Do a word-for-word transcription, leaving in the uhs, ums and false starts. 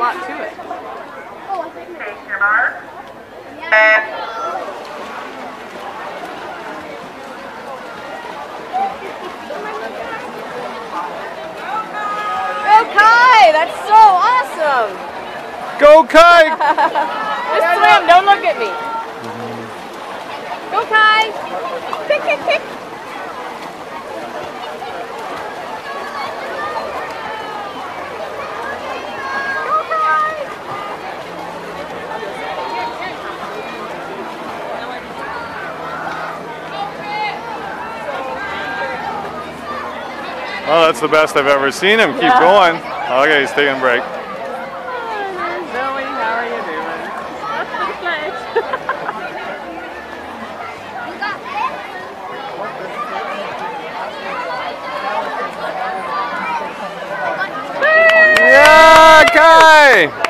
lot to it. Station mark. Go Kai! That's so awesome! Go Kai! Just swim, don't look at me. Go Kai! Kick, kick, kick! Go Kai! Oh, that's the best I've ever seen him. Keep Yeah. going. Okay, he's taking a break. Zoe, how are you doing? Yeah, Kai!